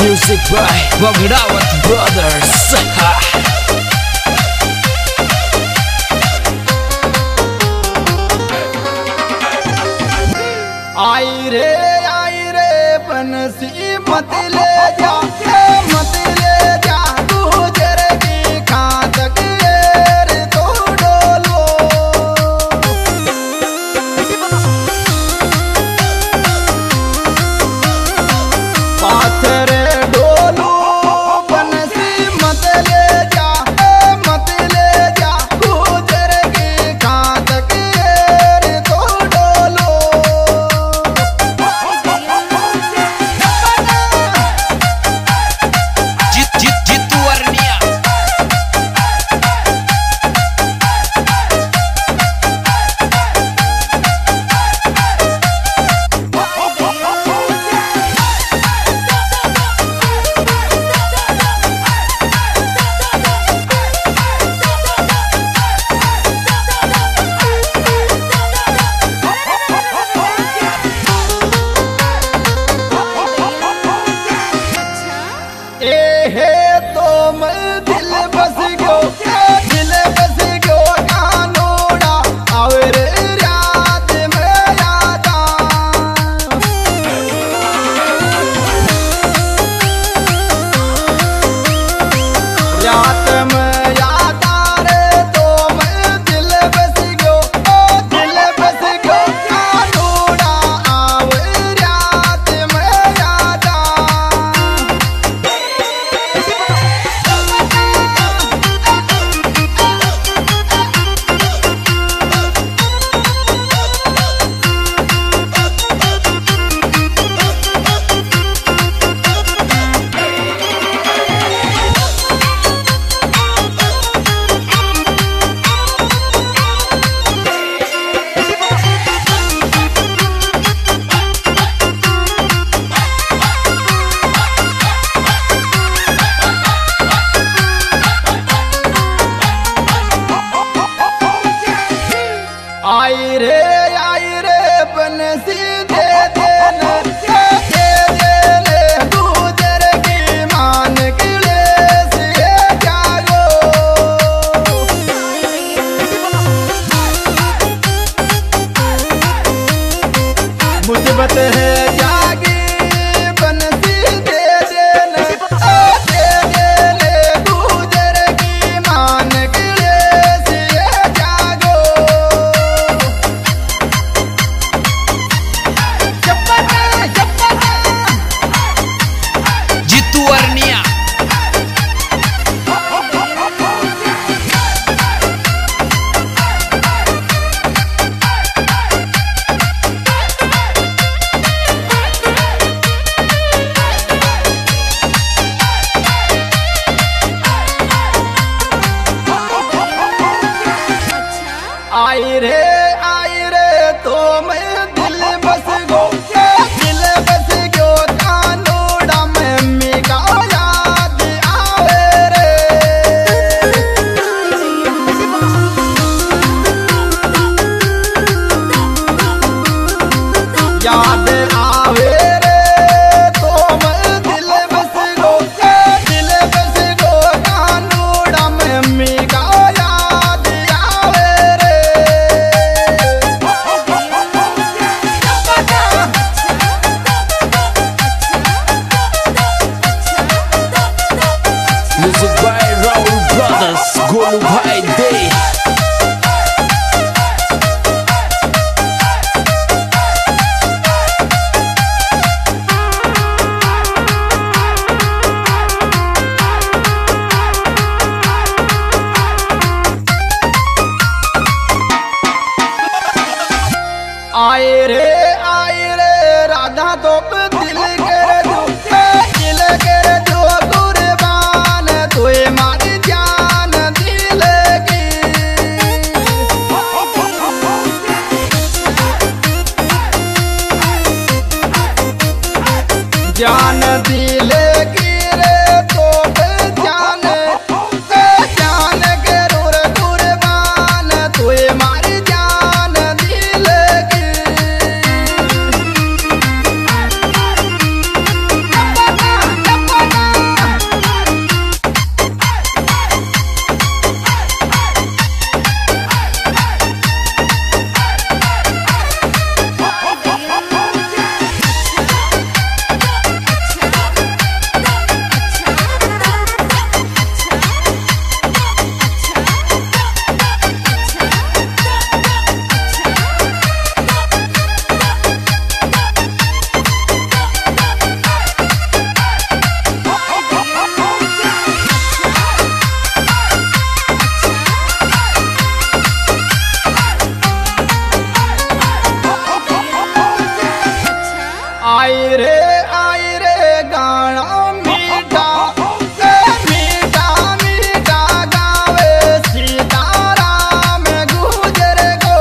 Music by Baghdawat Brothers. आई रे बंसी मत ले जा, मत ले जा गुजर की खातक रे तो डोलो। पाथर डोलो बंसी मत ले जा, मत ले जा गुजर की खातक रे तो डोलो। आई रे बंसी दे देना, दे देने गुजर की मान किले से जागो। मुसीबत है जागी बंसी दे देना, दे देने गुजर की मान किले से जागो। आई रे तो मैं दिल बस गो, दिल बस गो कानूड़ा में मिगा याद आवे रे। याद आवे रे तो मैं दिल बस गो, दिल बस गो कानूड़ा में मिगा याद आवे रे। Music by Rahul Brothers, Golu Bhai Dey. आई रे राधा तो दिल कर दो, दिल कर दो कुर्बान तुए मारी जान दिल की। जान दिल की रे तो जान जान के रूर कुर्बान तुए मारी जान दिल की। आई रे गाना मीठा मीठा मीठा गावे सीताराम गुजर गो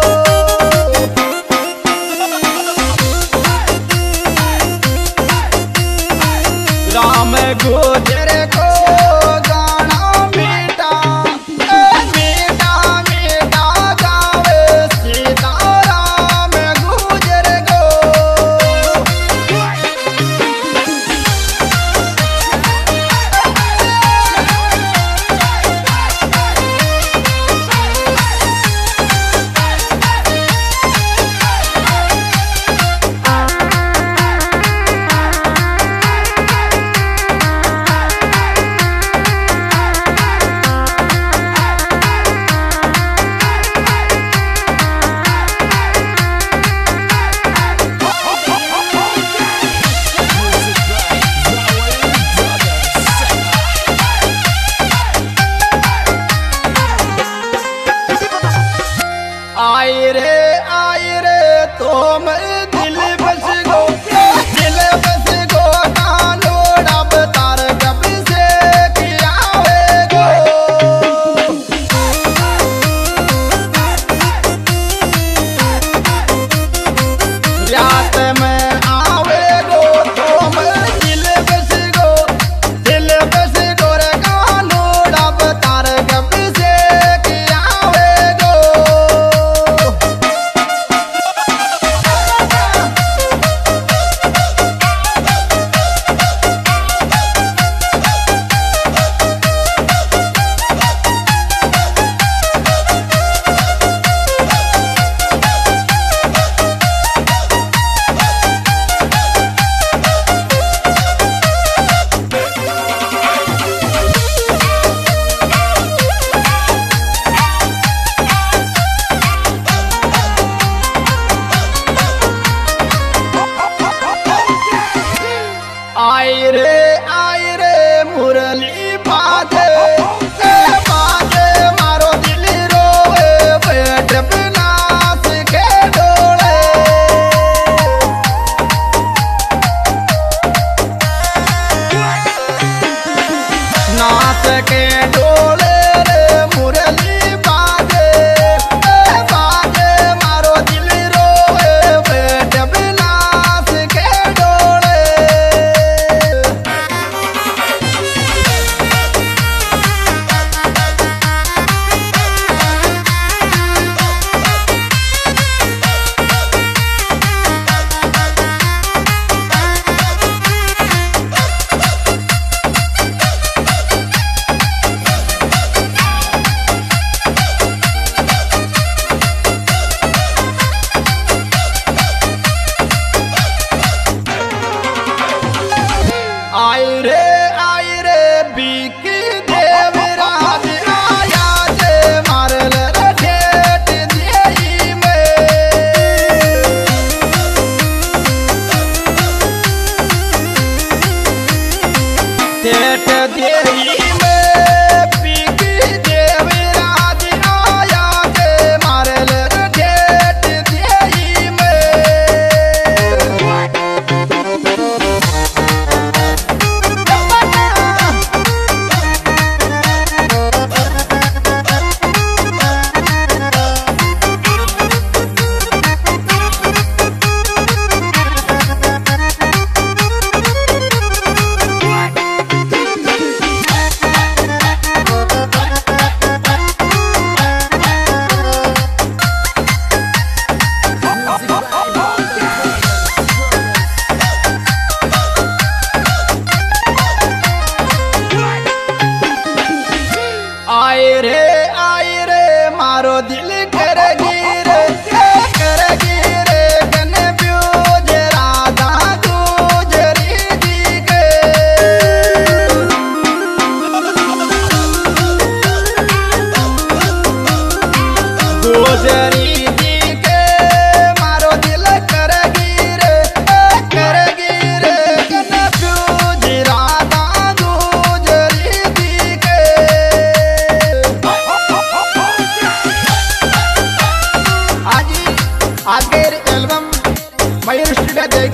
राम गुजर को गाना मीठा मीठा मीठा गावे सीताराम गुजर गो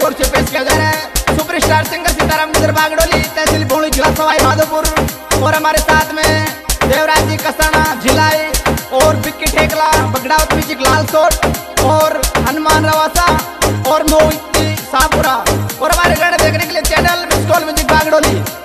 कोर से पेश किया जा रहा है सुपरस्टार सिंगर सीताराम गुजर बागडोली, तहसील भोली, जिला सवाई माधोपुर। और हमारे साथ में देवराज जी कसाना झिलाई और बिक्की ठेकला, बगड़ावत म्यूजिक लाल सोट और हनुमान रवासा और मोहित सापुरा। और हमारे गाने देखने के लिए चैनल मिस्कॉल म्यूजिक बागडोली।